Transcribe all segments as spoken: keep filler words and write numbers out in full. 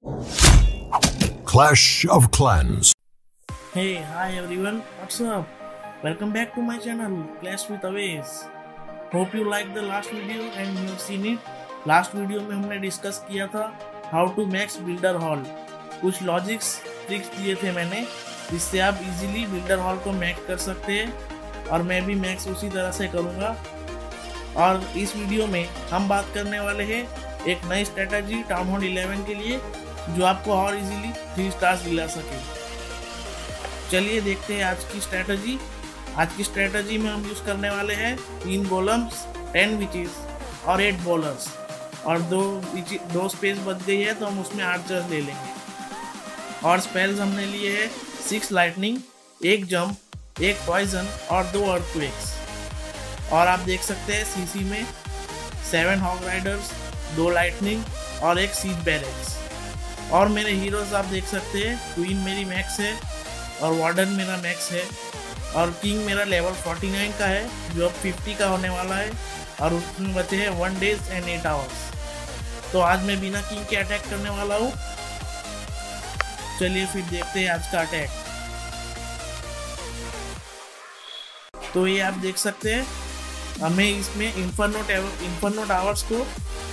Clash of Clans. Hey, hi everyone, what's up? Welcome back to my channel, Clash with Aways. Hope you liked the last video and you have seen it. Last video में हमने discuss किया था how to max builder hall. कुछ logics tricks दिए थे मैंने जिससे आप इजीली बिल्डर हॉल को मैक्स कर सकते हैं और मैं भी मैक्स उसी तरह से करूँगा. और इस वीडियो में हम बात करने वाले हैं एक नई स्ट्रेटजी टाउन हॉल इलेवन के लिए जो आपको और इजीली थ्री स्टार्स दिला सके. चलिए देखते हैं आज की स्ट्रेटजी. आज की स्ट्रेटजी में हम यूज़ करने वाले हैं तीन गोलम्स, टेन विचेस और एट बॉलर्स और दो दो स्पेस बच गई है तो हम उसमें आर्चर्स ले लेंगे. और स्पेल्स हमने लिए हैं सिक्स लाइटनिंग, एक जंप, एक पॉइजन और दो अर्थक्वेक्स. और आप देख सकते हैं सीसी में सेवन हॉग राइडर्स, दो लाइटनिंग और एक सीज बैरेक्स. और मेरे हीरोज आप देख सकते हैं क्वीन मेरी मैक्स है और वार्डन मेरा मैक्स है और किंग मेरा लेवल फोर्टी नाइन का है जो अब फिफ्टी का होने वाला है और उसमें बचे हैं one days and eight hours. तो आज मैं बिना किंग के अटैक करने वाला हूँ. चलिए फिर देखते हैं आज का अटैक. तो ये आप देख सकते हैं हमें इसमें इन्फर्नो इन्फर्नो टावर्स को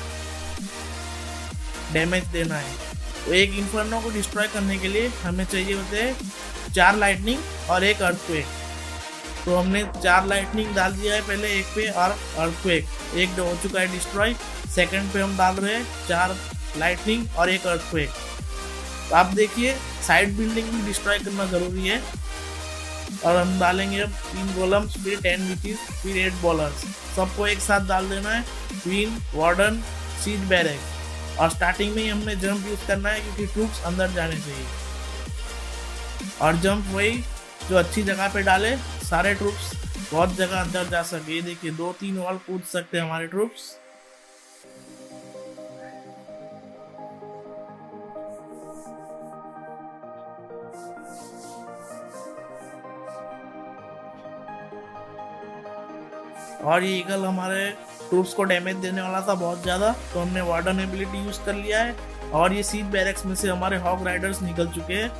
डैमेज देना है. तो एक इन्फर्नो को डिस्ट्रॉय करने के लिए हमें चाहिए होते हैं चार लाइटनिंग और एक अर्थक्वेक. तो हमने चार लाइटनिंग डाल दिया है पहले एक पे और अर्थक्वेक एक हो चुका है डिस्ट्रॉय. सेकंड पे हम डाल रहे हैं चार लाइटनिंग और एक अर्थक्वेक. तो आप देखिए साइड बिल्डिंग भी डिस्ट्रॉय करना ज़रूरी है. और हम डालेंगे अब तीन गोलम्स, फिर टेन विचेस, फिर एट बॉलर्स. सबको एक साथ डाल देना है. Queen, warden, siege barrack. और स्टार्टिंग में ही हमने जंप यूज़ करना है क्योंकि ट्रूप्स अंदर जाने चाहिए. और जंप वही जो अच्छी जगह पे डाले, सारे ट्रूप्स बहुत जगह अंदर जा सके. ये देखिए दो तीन वॉल कूद सकते हैं हमारे ट्रूप्स. और ये ईगल हमारे ट्रूप्स को डैमेज देने वाला था बहुत ज़्यादा तो हमने वार्डन एबिलिटी यूज़ कर लिया है. और ये सीज बैरेक्स में से हमारे हॉग राइडर्स निकल चुके हैं.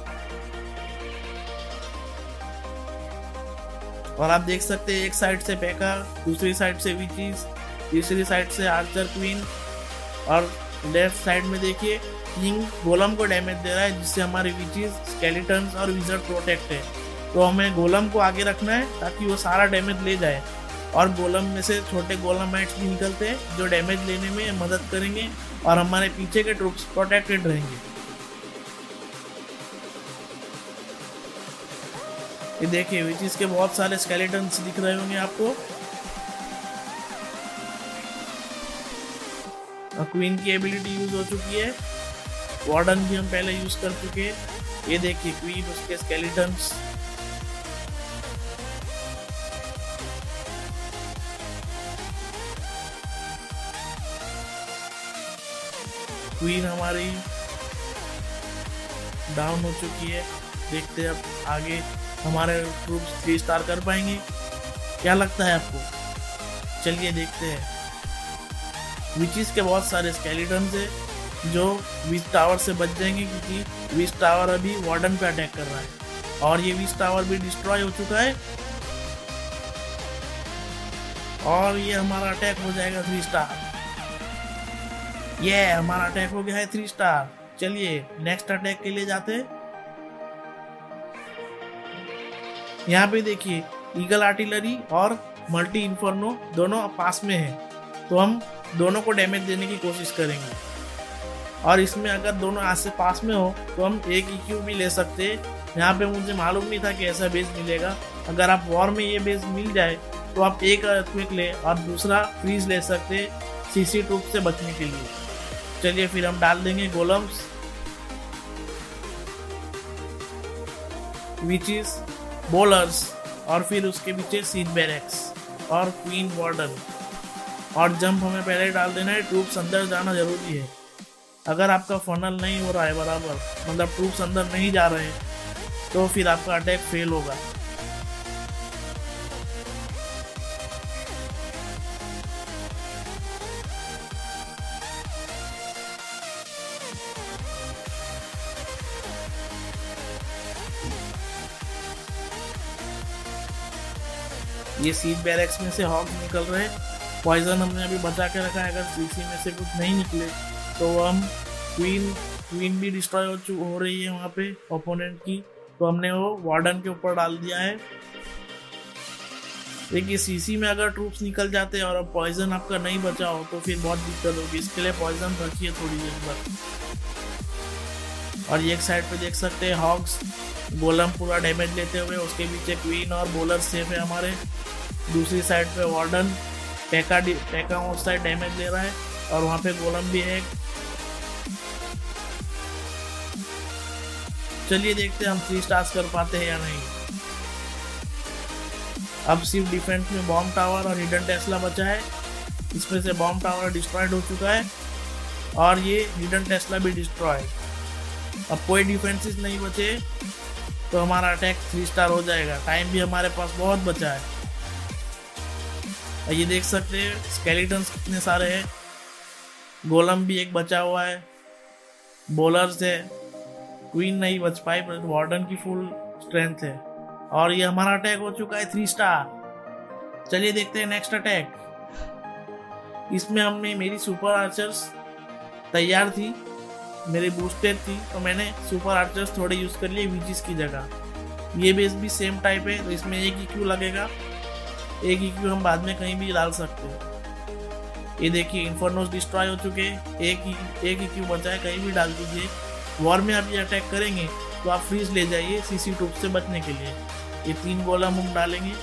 और आप देख सकते हैं एक साइड से पैका, दूसरी साइड से विचेस, तीसरी साइड से आर्चर क्वीन और लेफ्ट साइड में देखिए किंग गोलम को डैमेज दे रहा है जिससे हमारे विचेस, स्केलेटन्स और विजर्ड प्रोटेक्ट है. तो हमें गोलम को आगे रखना है ताकि वो सारा डैमेज ले जाए. और गोलम में से छोटे गोलमाइट्स भी निकलते हैं जो डैमेज लेने में मदद करेंगे और हमारे पीछे के ट्रूप्स प्रोटेक्टेड रहेंगे. ये देखिए विचेस के बहुत सारे स्केलेटन्स दिख रहे होंगे आपको. क्वीन की एबिलिटी यूज हो चुकी है. वार्डन भी हम पहले यूज कर चुके हैं. ये देखिए क्वीन, उसके स्केलेटन्स. क्वीन हमारी डाउन हो चुकी है. देखते हैं अब आगे हमारे ट्रूप्स थ्री स्टार कर पाएंगे. क्या लगता है आपको? चलिए देखते हैं. विचेस के बहुत सारे स्केलेटन्स है जो विच टावर से बच जाएंगे क्योंकि विच टावर अभी वार्डन पे अटैक कर रहा है. और ये विच टावर भी डिस्ट्रॉय हो चुका है. और ये हमारा अटैक हो जाएगा थ्री स्टार. ये yeah, हमारा अटैक हो गया है थ्री स्टार. चलिए नेक्स्ट अटैक के लिए जाते हैं. यहाँ पे देखिए ईगल आर्टिलरी और मल्टी इन्फर्नो दोनों पास में है तो हम दोनों को डैमेज देने की कोशिश करेंगे. और इसमें अगर दोनों आस से पास में हो तो हम एक ईक्यू भी ले सकते हैं. यहाँ पे मुझे मालूम नहीं था कि ऐसा बेस मिलेगा. अगर आप वॉर में ये बेस मिल जाए तो आप एक अर्थक्वेक ले और दूसरा फ्रीज ले सकते हैं सीसी ट्रूप से बचने के लिए. चलिए फिर हम डाल देंगे गोलम्स, विचेस, बॉलर्स और फिर उसके पीछे सीज बैरेक्स और क्वीन, वार्डन. और जंप हमें पहले डाल देना है. ट्रूप्स अंदर जाना जरूरी है. अगर आपका फनल नहीं हो रहा है बराबर, मतलब ट्रूप्स अंदर नहीं जा रहे हैं तो फिर आपका अटैक फेल होगा. ये सीज बैरक्स में से हॉक्स निकल रहे हैं। पॉइजन हमने अभी बचा के रखा है, अगर सीसी में से कुछ नहीं निकले तो हम क्वीन क्वीन भी डिस्ट्रॉय हो चु हो रही है वहाँ पे ओपोनेंट की, तो हमने वो वार्डन के ऊपर डाल दिया है। देखिए सीसी में अगर ट्रूप्स निकल जाते हैं और अब पॉइजन आपका नहीं बचा हो तो फिर बहुत दिक्कत होगी, इसके लिए पॉइजन रखिए थोड़ी देर तक। और ये एक साइड पे देख सकते हैं हॉक्स गोलम पूरा डैमेज लेते हुए, उसके पीछे क्वीन और बॉलर सेफ है हमारे। दूसरी साइड पे वार्डन पैका पैका उस साइड डैमेज ले रहा है और वहाँ पे गोलम भी है। चलिए देखते हैं हम थ्री स्टार्स कर पाते हैं या नहीं। अब सिर्फ डिफेंस में बॉम्ब टावर और हिडन टेस्ला बचा है, इसमें से बॉम्ब टावर डिस्ट्रॉयड हो चुका है और ये हिडन टेस्ला भी डिस्ट्रॉय। अब कोई डिफेंसेस नहीं बचे तो हमारा अटैक थ्री स्टार हो जाएगा। टाइम भी हमारे पास बहुत बचा है। ये देख सकते हैं स्केलेटन्स कितने सारे हैं, गोलम भी एक बचा हुआ है, बॉलर्स है, क्वीन नहीं बच पाई पर वार्डन की फुल स्ट्रेंथ है और ये हमारा अटैक हो चुका है थ्री स्टार। चलिए देखते हैं नेक्स्ट अटैक। इसमें हमने मेरी सुपर आर्चर्स तैयार थी, मेरी बूस्टेड थी, तो मैंने सुपर आर्चर्स थोड़े यूज कर लिए वीजिस की जगह। ये बेस भी सेम टाइप है तो इसमें एक ईक्यू लगेगा, एक ईक्यू हम बाद में कहीं भी डाल सकते हैं। ये देखिए इन्फर्नोस डिस्ट्रॉय हो चुके, एक एक ईक्यू बचा है, कहीं भी डाल दीजिए। वॉर में आप ये अटैक करेंगे तो आप फ्रीज ले जाइए सीसी टूप से बचने के लिए। ये तीन गोलम हम डालेंगे,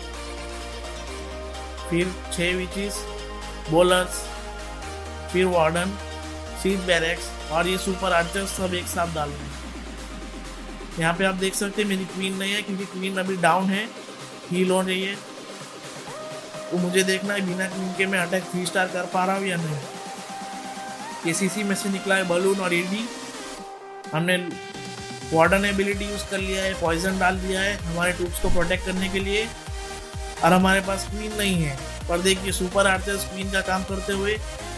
फिर छह विचेस, बॉलर्स, फिर वार्डन, सीज बैरक्स और ये सुपर आर्चर्स सब एक साथ डालेंगे। यहाँ पे आप देख सकते हैं मेरी क्वीन नहीं है क्योंकि क्वीन अभी डाउन है, हील हो रही है। तो मुझे देखना है बिना क्वीन के मैं अटैक थ्री स्टार कर पा रहा हूँ या नहीं। ये सीसी में से निकला है बलून और ईडी। हमने वार्डन एबिलिटी यूज कर लिया है, पॉइजन डाल दिया है हमारे ट्रूप्स को प्रोटेक्ट करने के लिए और हमारे पास क्वीन नहीं है। पर देखिए सुपर आर्चर्स क्वीन का काम करते हुए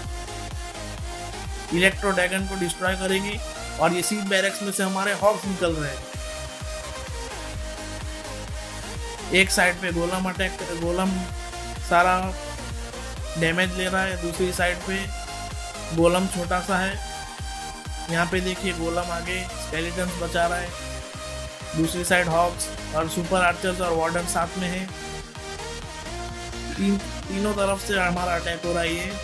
इलेक्ट्रो ड्रैगन को डिस्ट्रॉय करेंगे और ये सीज बैरक्स में से हमारे हॉक्स निकल रहे हैं। एक साइड पे गोलम अटैक गोलम सारा डैमेज ले रहा है, दूसरी साइड पे गोलम छोटा सा है। यहाँ पे देखिए गोलम आगे स्केलेटन्स बचा रहा है, दूसरी साइड हॉक्स और सुपर आर्चर्स और वार्डन साथ में है। तीन तीनों तरफ से हमारा अटैक हो रहा है ये।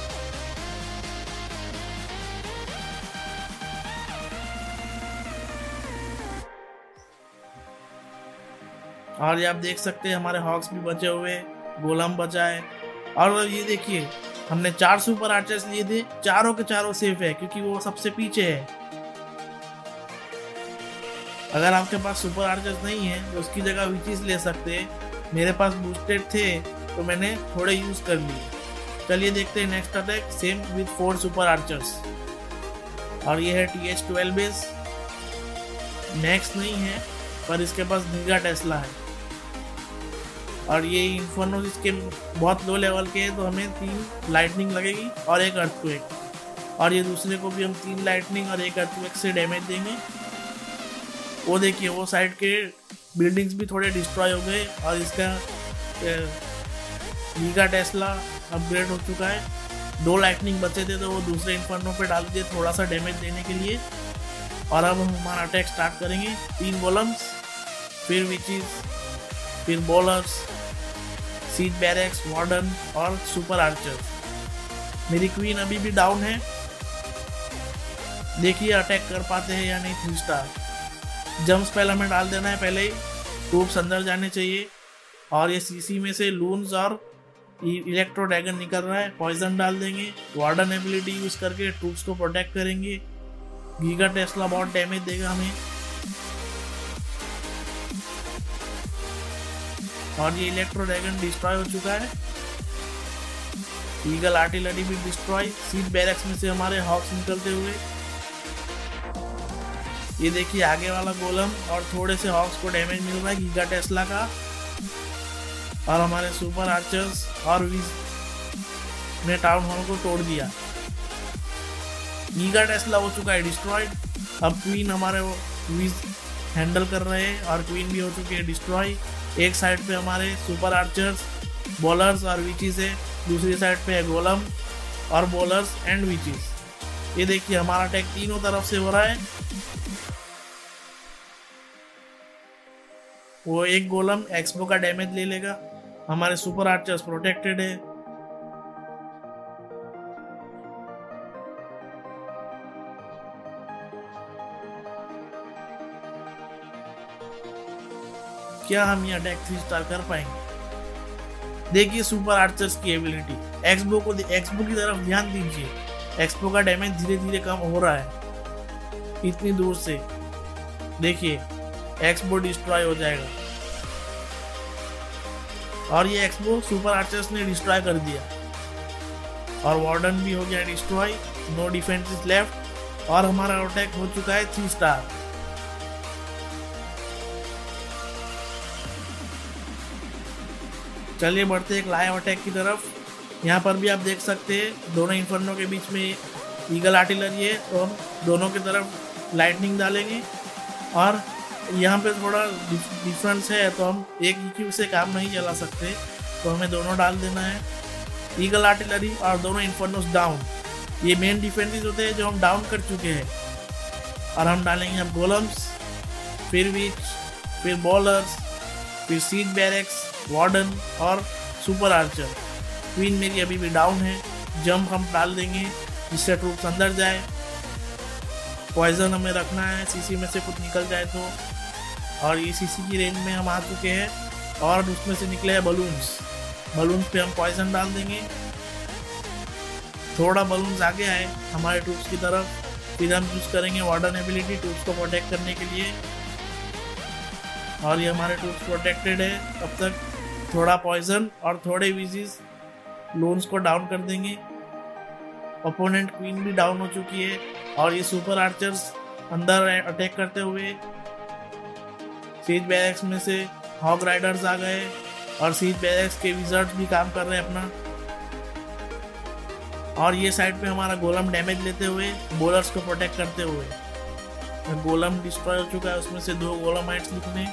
और ये आप देख सकते हैं हमारे हॉक्स भी बचे हुए, गोलम बचा है। और ये देखिए हमने चार सुपर आर्चर्स लिए थे, चारों के चारों सेफ है क्योंकि वो सबसे पीछे है। अगर आपके पास सुपर आर्चर्स नहीं है तो उसकी जगह विचेस ले सकते हैं। मेरे पास बूस्टेड थे तो मैंने थोड़े यूज कर लिए। चलिए देखते हैं next attack same with four super archers. और ये है T H twelve base, next नहीं है पर इसके पास गीगा टेस्ला है और ये इन्फर्नो इसके बहुत लो लेवल के है तो हमें तीन लाइटनिंग लगेगी और एक अर्थक्वेक। और ये दूसरे को भी हम तीन लाइटनिंग और एक अर्थक्वेक से डैमेज देंगे। वो देखिए वो साइड के बिल्डिंग्स भी थोड़े डिस्ट्रॉय हो गए और इसका गीगा टेस्ला अपग्रेड हो चुका है। दो लाइटनिंग बचे थे तो वो दूसरे इन्फर्नो पे डाल दिए थोड़ा सा डैमेज देने के लिए। और अब हम हमारा अटैक स्टार्ट करेंगे। तीन गोलम्स, फिर विचेस, फिर बॉलर्स, सीज बैरक्स, वार्डन और सुपर आर्चर्स। मेरी क्वीन अभी भी डाउन है, देखिए अटैक कर पाते हैं या नहीं थ्री स्टार। जंप स्पेल हमें डाल देना है पहले ही, ट्रूप्स अंदर जाने चाहिए। और ये सीसी में से लून्स और इलेक्ट्रो ड्रैगन निकल रहा है, पॉइजन डाल देंगे। वार्डन एबिलिटी यूज करके ट्रूप्स को प्रोटेक्ट करेंगे। गीगा टेस्ला बहुत डैमेज देगा हमें। और ये इलेक्ट्रो ड्रैगन डिस्ट्रॉय हो चुका है। ईगल आर्टिलरी भी डिस्ट्रॉय। सीज बैरक्स में से हमारे हॉक्स निकलते हुए। ये देखिए आगे वाला गोलम और थोड़े से हॉक्स को डैमेज मिल रहा है गीगा टेस्ला का। और हमारे सुपर आर्चर्स और विज ने टाउन हॉल को तोड़ दिया। गीगा टेस्ला हो चुका है डिस्ट्रॉयड। अब क्वीन हमारे वो विज हैंडल कर रहे हैं और क्वीन भी हो चुकी है डिस्ट्रॉय। एक साइड पे हमारे सुपर आर्चर्स बॉलर्स और विचीज है, दूसरी साइड पे है गोलम और बॉलर्स एंड विचीज। ये देखिए हमारा अटैक तीनों तरफ से हो रहा है। वो एक गोलम एक्सपो का डैमेज ले लेगा, हमारे सुपर आर्चर्स प्रोटेक्टेड है। क्या हम ये अटैक थ्री स्टार कर पाएंगे? देखिए सुपर आर्चर्स की एबिलिटी। एक्सपो को एक्सपो की तरफ ध्यान दीजिए, एक्सपो का डैमेज धीरे धीरे कम हो रहा है इतनी दूर से। देखिए एक्सपो डिस्ट्रॉय हो जाएगा और ये एक्सपो सुपर आर्चर्स ने डिस्ट्रॉय कर दिया और वार्डन भी हो गया डिस्ट्रॉय। नो डिफेंसेस लेफ्ट और हमारा अटैक हो चुका है थ्री स्टार। चलिए बढ़ते एक लाइव अटैक की तरफ। यहाँ पर भी आप देख सकते हैं दोनों इन्फर्नो के बीच में ईगल आर्टिलरी है, तो हम दोनों की तरफ लाइटनिंग डालेंगे। और यहाँ पे थोड़ा डिफरेंस है, तो हम एक ईक्यू से काम नहीं चला सकते, तो हमें दोनों डाल देना है। ईगल आर्टिलरी और दोनों इन्फर्नोस डाउन, ये मेन डिफेंसेस होते हैं जो हम डाउन कर चुके हैं। और हम डालेंगे अब गोलम्स, फिर विच, फिर बॉलर्स, फिर सीज बैरेक्स, वार्डन और सुपर आर्चर। क्वीन मेरी अभी भी डाउन है। जंप हम डाल देंगे जिससे ट्रूप्स अंदर जाए। पॉइजन हमें रखना है, सीसी में से कुछ निकल जाए तो। और ये सीसी की रेंज में हम आ चुके हैं और उसमें से निकले हैं बलून्स। बलून्स पे हम पॉइजन डाल देंगे। थोड़ा बलून्स आगे आए हमारे ट्रूप्स की तरफ, फिर हम यूज करेंगे वार्डन एबिलिटी ट्रूप्स को प्रोटेक्ट करने के लिए। और ये हमारे ट्रूप्स प्रोटेक्टेड है। तब तक थोड़ा पॉइजन और थोड़े विजीज लोन्स को डाउन कर देंगे। ओपोनेंट क्वीन भी डाउन हो चुकी है और ये सुपर आर्चर्स अंदर अटैक करते हुए। सीज बैरेक्स में से हॉग राइडर्स आ गए और सीज बैरेक्स के विजर्ड्स भी काम कर रहे हैं अपना। और ये साइड पे हमारा गोलम डैमेज लेते हुए बॉलर्स को प्रोटेक्ट करते हुए। गोलम डिस्ट्रॉय हो चुका है, उसमें से दो गोलमाइट्स निकले।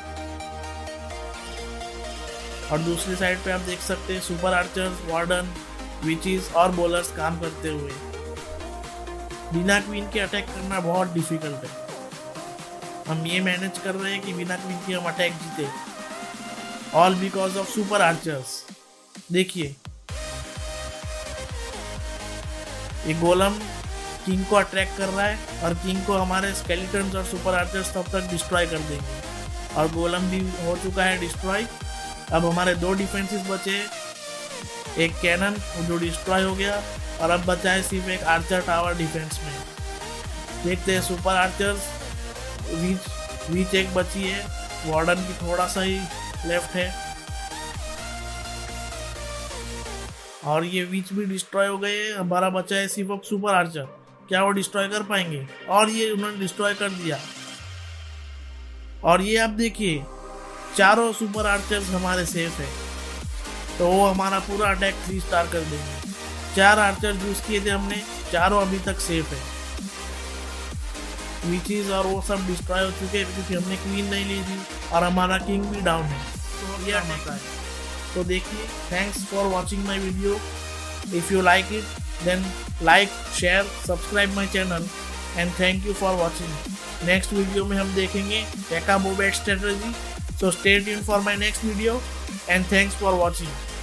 और दूसरी साइड पे आप देख सकते हैं सुपर आर्चर्स, वार्डन, विचीज और बॉलर्स काम करते हुए। बिना क्वीन के अटैक करना बहुत डिफिकल्ट है। हम ये मैनेज कर रहे हैं कि बिना क्वीन के हम अटैक जीते, all because of super archers. देखिए ये गोलम किंग को अट्रैक्ट कर रहा है और किंग को हमारे स्केलेटन्स और सुपर आर्चर्स तब तक डिस्ट्रॉय कर देंगे। और गोलम भी हो चुका है डिस्ट्रॉय। अब हमारे दो डिफेंसेस बचे, एक कैनन जो डिस्ट्रॉय हो गया और अब बचा है सिर्फ एक आर्चर टावर डिफेंस में। देखते हैं सुपर आर्चर्स। रीच रीच एक बची है, वार्डन की थोड़ा सा ही लेफ्ट है और ये विच भी डिस्ट्रॉय हो गए। हमारा बचा है सिर्फ अब सुपर आर्चर। क्या वो डिस्ट्रॉय कर पाएंगे? और ये उन्होंने डिस्ट्रॉय कर दिया। और ये आप देखिए चारों सुपर आर्चर्स हमारे सेफ है, तो वो हमारा पूरा अटैक थ्री स्टार कर देंगे। चार आर्चर यूज किए थे हमने, चारों अभी तक सेफ है। विचीज और वो सब डिस्ट्रॉय हो चुके हैं क्योंकि हमने क्वीन नहीं ली थी और हमारा किंग भी डाउन है। तो ये अटैक है। तो देखिए, thanks for watching my video. If you like it then like, share, subscribe my channel and thank you for watching. Next video में हम देखेंगे टेका बोबेट strategy. So stay tuned for my next video and thanks for watching.